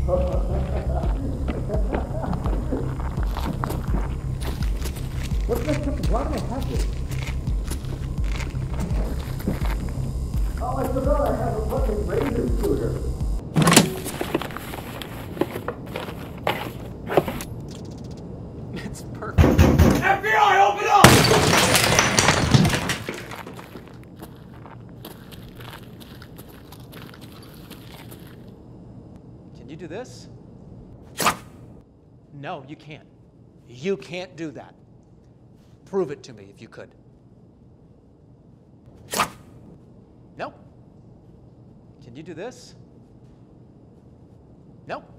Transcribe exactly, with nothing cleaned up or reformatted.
What's that? Why do I have this? Oh, I forgot I have a fucking razor shooter. It's perfect. F B I, open up! Can you do this? No, you can't. You can't do that. Prove it to me if you could. No. Can you do this? No.